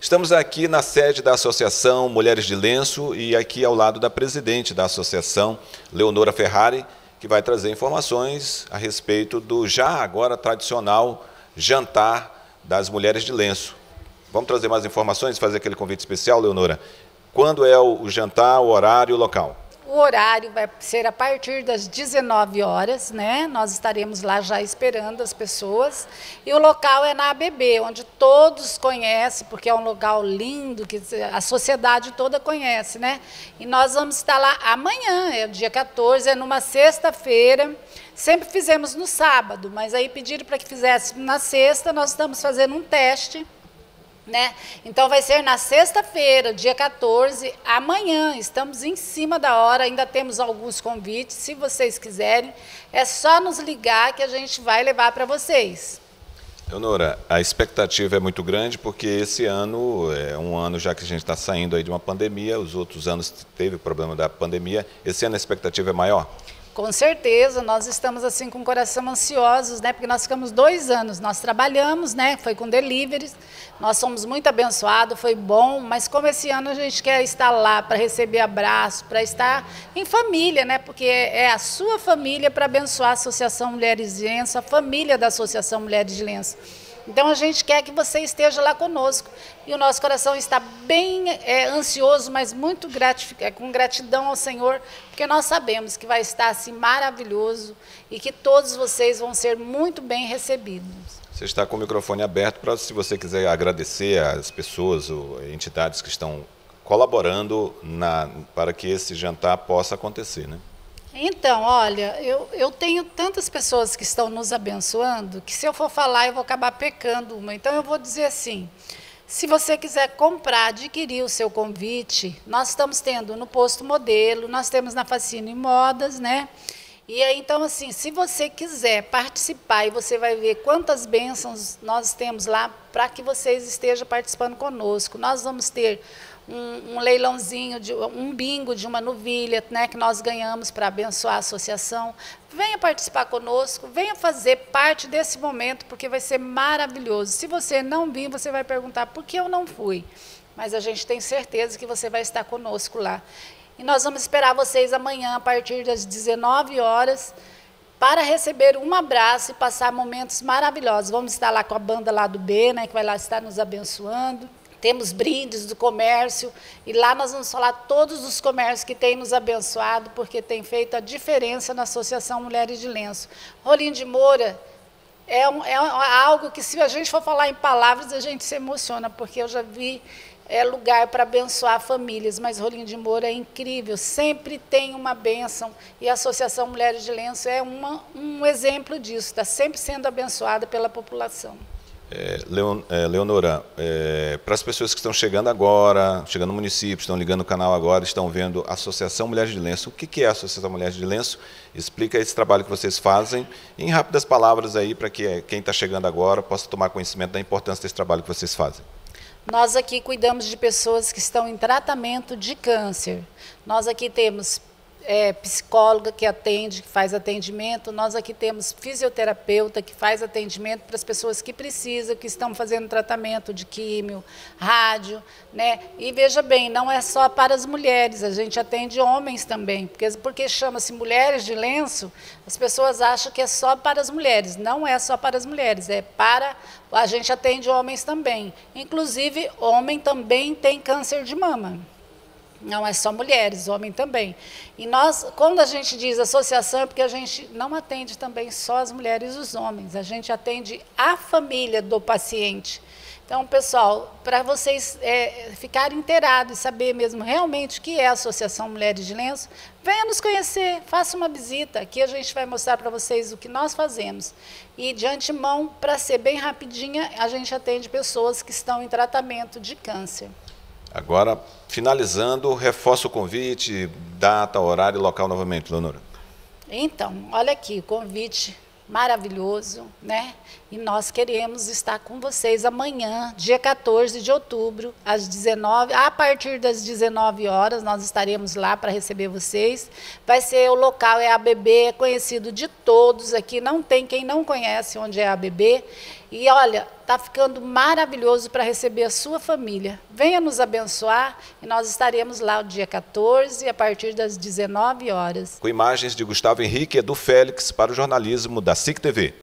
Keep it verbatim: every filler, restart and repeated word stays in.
Estamos aqui na sede da Associação Mulheres de Lenço e aqui ao lado da presidente da associação, Leonora Ferrari, que vai trazer informações a respeito do já agora tradicional jantar das Mulheres de Lenço. Vamos trazer mais informações, fazer aquele convite especial, Leonora? Quando é o jantar, o horário e o local? O horário vai ser a partir das dezenove horas, né? Nós estaremos lá já esperando as pessoas. E o local é na A B B, onde todos conhecem, porque é um local lindo, que a sociedade toda conhece, né? E nós vamos estar lá amanhã, é o dia quatorze, é numa sexta-feira. Sempre fizemos no sábado, mas aí pediram para que fizéssemos na sexta, nós estamos fazendo um teste. Né? Então vai ser na sexta-feira, dia quatorze, amanhã, estamos em cima da hora, ainda temos alguns convites, se vocês quiserem, é só nos ligar que a gente vai levar para vocês. Leonora, a expectativa é muito grande porque esse ano é um ano já que a gente está saindo aí de uma pandemia, os outros anos teve o problema da pandemia, esse ano a expectativa é maior? Com certeza, nós estamos assim com o coração ansiosos, né? Porque nós ficamos dois anos, nós trabalhamos, né? Foi com deliveries, nós somos muito abençoados, foi bom, mas como esse ano a gente quer estar lá para receber abraço, para estar em família, né? Porque é a sua família para abençoar a Associação Mulheres de Lenço, a família da Associação Mulheres de Lenço. Então a gente quer que você esteja lá conosco e o nosso coração está bem é, ansioso, mas muito gratificado, com gratidão ao Senhor, porque nós sabemos que vai estar assim maravilhoso e que todos vocês vão ser muito bem recebidos. Você está com o microfone aberto para, se você quiser agradecer às pessoas ou entidades que estão colaborando na, para que esse jantar possa acontecer, né? Então, olha, eu, eu tenho tantas pessoas que estão nos abençoando que se eu for falar eu vou acabar pecando uma. Então eu vou dizer assim, se você quiser comprar, adquirir o seu convite, nós estamos tendo no Posto Modelo, nós temos na Facine Modas, né? E aí, então, assim, se você quiser participar e você vai ver quantas bênçãos nós temos lá para que vocês estejam participando conosco. Nós vamos ter um, um leilãozinho, de, um bingo de uma novilha, né, que nós ganhamos para abençoar a associação. Venha participar conosco, venha fazer parte desse momento, porque vai ser maravilhoso. Se você não vir, você vai perguntar por que eu não fui. Mas a gente tem certeza que você vai estar conosco lá. E nós vamos esperar vocês amanhã, a partir das dezenove horas, para receber um abraço e passar momentos maravilhosos. Vamos estar lá com a banda lá do B, né, que vai lá estar nos abençoando. Temos brindes do comércio, e lá nós vamos falar todos os comércios que têm nos abençoado, porque tem feito a diferença na Associação Mulheres de Lenço. Rolim de Moura é, um, é algo que, se a gente for falar em palavras, a gente se emociona, porque eu já vi é lugar para abençoar famílias, mas Rolim de Moura é incrível, sempre tem uma bênção, e a Associação Mulheres de Lenço é uma, um exemplo disso, está sempre sendo abençoada pela população. É, Leon, é, Leonora, é, para as pessoas que estão chegando agora, chegando no município, estão ligando o canal agora, estão vendo a Associação Mulheres de Lenço, o que, que é a Associação Mulheres de Lenço? Explica esse trabalho que vocês fazem, em rápidas palavras aí, para que quem está chegando agora possa tomar conhecimento da importância desse trabalho que vocês fazem. Nós aqui cuidamos de pessoas que estão em tratamento de câncer. Nós aqui temos é, psicóloga que atende, que faz atendimento. Nós aqui temos fisioterapeuta que faz atendimento para as pessoas que precisam, que estão fazendo tratamento de químio, rádio, né? E veja bem, não é só para as mulheres, a gente atende homens também, porque, porque chama-se Mulheres de Lenço, as pessoas acham que é só para as mulheres. Não é só para as mulheres, é para... A gente atende homens também. Inclusive, homem também tem câncer de mama. Não é só mulheres, homem também. E nós, quando a gente diz associação, é porque a gente não atende também só as mulheres e os homens. A gente atende a família do paciente. Então, pessoal, para vocês é, ficarem inteirados e saber mesmo realmente o que é a Associação Mulheres de Lenço, venha nos conhecer, faça uma visita. Aqui a gente vai mostrar para vocês o que nós fazemos. E, de antemão, para ser bem rapidinha, a gente atende pessoas que estão em tratamento de câncer. Agora, finalizando, reforça o convite, data, horário e local novamente, Leonora. Então, olha aqui, o convite maravilhoso, né? E nós queremos estar com vocês amanhã, dia quatorze de outubro, às dezenove, a partir das dezenove horas, nós estaremos lá para receber vocês. Vai ser o local, é a A B B, é conhecido de todos aqui, não tem quem não conhece onde é a A B B. E olha, está ficando maravilhoso para receber a sua família. Venha nos abençoar e nós estaremos lá o dia quatorze, a partir das dezenove horas. Com imagens de Gustavo Henrique e Edu Félix para o jornalismo da S I C T V.